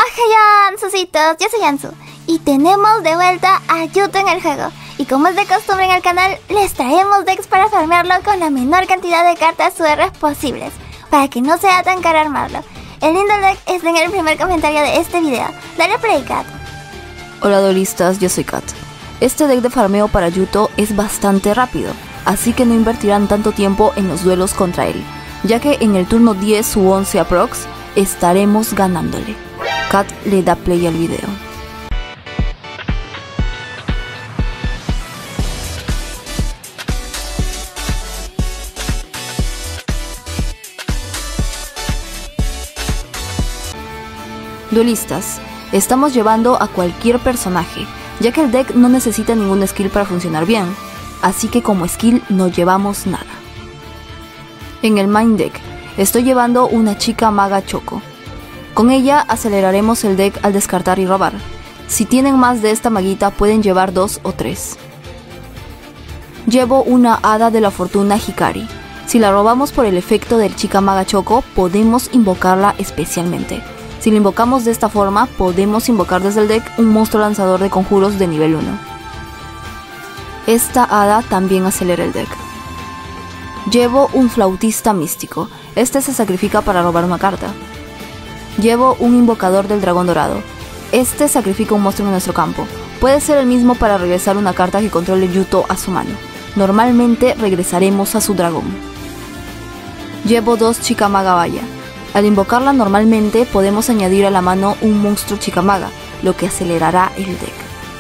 ¡Hola, Yansucitos! Yo soy Yansu y tenemos de vuelta a Yuto en el juego. Y como es de costumbre en el canal, les traemos decks para farmearlo con la menor cantidad de cartas UR posibles, para que no sea tan caro armarlo. El link del deck está en el primer comentario de este video. Dale play, Kat. Hola duelistas, yo soy Kat. Este deck de farmeo para Yuto es bastante rápido, así que no invertirán tanto tiempo en los duelos contra él, ya que en el turno 10 u 11 aprox estaremos ganándole. Kat le da play al video. Duelistas, estamos llevando a cualquier personaje, ya que el deck no necesita ningún skill para funcionar bien, así que como skill no llevamos nada. En el main deck, estoy llevando una chica maga Choco. Con ella aceleraremos el deck al descartar y robar. Si tienen más de esta maguita pueden llevar 2 o 3. Llevo una hada de la fortuna Hikari. Si la robamos por el efecto del chica maga Choco, podemos invocarla especialmente. Si la invocamos de esta forma, podemos invocar desde el deck un monstruo lanzador de conjuros de nivel 1. Esta hada también acelera el deck. Llevo un flautista místico. Este se sacrifica para robar una carta. Llevo un invocador del dragón dorado. Este sacrifica un monstruo en nuestro campo. Puede ser el mismo para regresar una carta que controle Yuto a su mano. Normalmente regresaremos a su dragón. Llevo 2 chica maga Vaya. Al invocarla normalmente podemos añadir a la mano un monstruo chica maga, lo que acelerará el deck.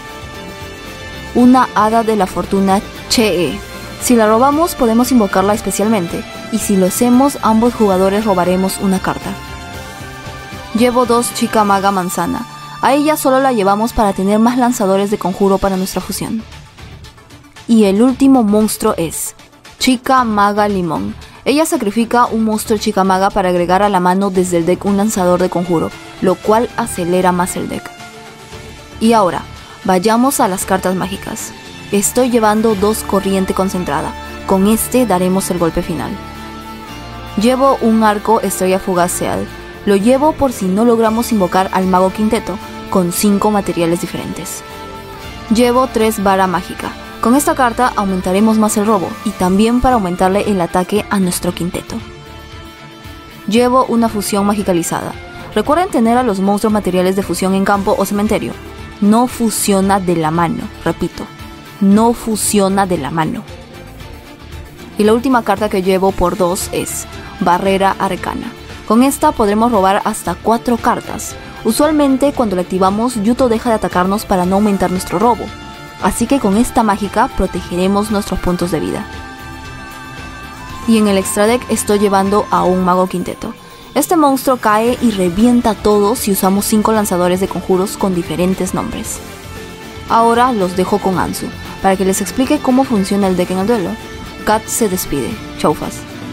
Una hada de la fortuna Chee. Si la robamos podemos invocarla especialmente, y si lo hacemos ambos jugadores robaremos una carta. Llevo 2 chica maga manzana. A ella solo la llevamos para tener más lanzadores de conjuro para nuestra fusión. Y el último monstruo es chica maga limón. Ella sacrifica un monstruo chica maga para agregar a la mano desde el deck un lanzador de conjuro, lo cual acelera más el deck. Y ahora, vayamos a las cartas mágicas. Estoy llevando 2 corriente concentrada. Con este daremos el golpe final. Llevo un arco estrella fugaz Seal. Lo llevo por si no logramos invocar al mago quinteto, con 5 materiales diferentes. Llevo 3 vara mágica. Con esta carta aumentaremos más el robo y también para aumentarle el ataque a nuestro quinteto. Llevo una fusión magicalizada. Recuerden tener a los monstruos materiales de fusión en campo o cementerio. No fusiona de la mano, repito, no fusiona de la mano. Y la última carta que llevo por 2 es Barrera Arcana. Con esta podremos robar hasta 4 cartas. Usualmente cuando la activamos, Yuto deja de atacarnos para no aumentar nuestro robo. Así que con esta mágica protegeremos nuestros puntos de vida. Y en el extra deck estoy llevando a un mago quinteto. Este monstruo cae y revienta todo si usamos 5 lanzadores de conjuros con diferentes nombres. Ahora los dejo con Ansu, para que les explique cómo funciona el deck en el duelo. Kat se despide. Chaufas.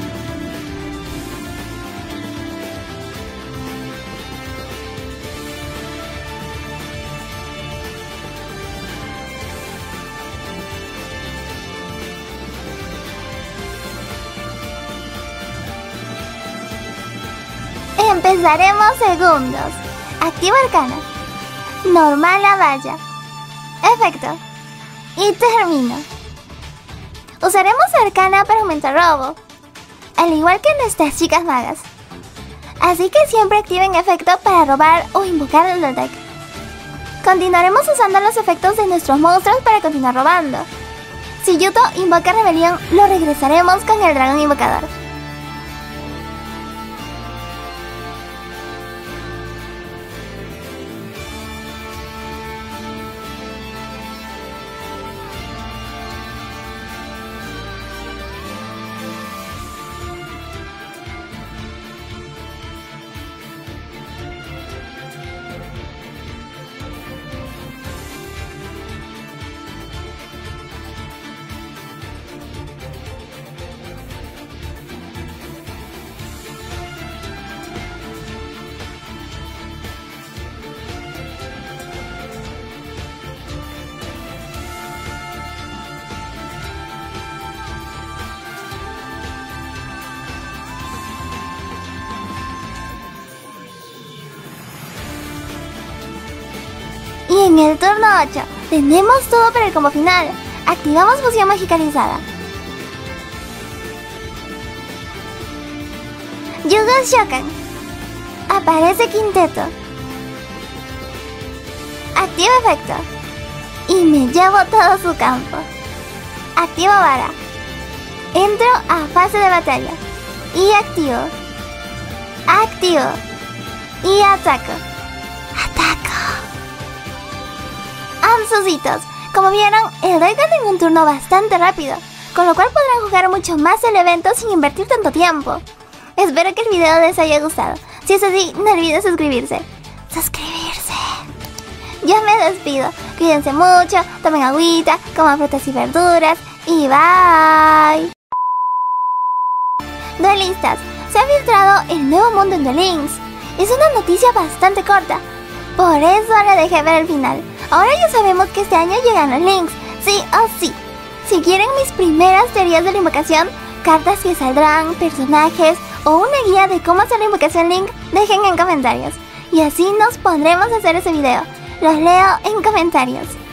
Empezaremos segundos. Activo Arcana. Normal la valla. Efecto. Y termino. Usaremos Arcana para aumentar robo, al igual que nuestras chicas magas. Así que siempre activen efecto para robar o invocar en el deck. Continuaremos usando los efectos de nuestros monstruos para continuar robando. Si Yuto invoca rebelión, lo regresaremos con el dragón invocador. En el turno 8, tenemos todo para el combo final. Activamos fusión magicalizada. Yugo Shokan. Aparece quinteto. Activo efecto. Y me llevo todo su campo. Activo vara. Entro a fase de batalla. Y activo. Activo. Y ataco. Ataco. Amsusitos. Como vieron, el Doiga tiene un turno bastante rápido, con lo cual podrán jugar mucho más el evento sin invertir tanto tiempo. Espero que el video les haya gustado. Si es así, no olviden suscribirse. Yo me despido. Cuídense mucho, tomen agüita, coman frutas y verduras y bye. Duelistas, se ha filtrado el nuevo mundo en Duel Links. Es una noticia bastante corta, por eso le dejé ver el final. Ahora ya sabemos que este año llegan los links, sí o sí. Si quieren mis primeras teorías de la invocación, cartas que saldrán, personajes o una guía de cómo hacer la invocación link, dejen en comentarios. Y así nos pondremos a hacer ese video. Los leo en comentarios.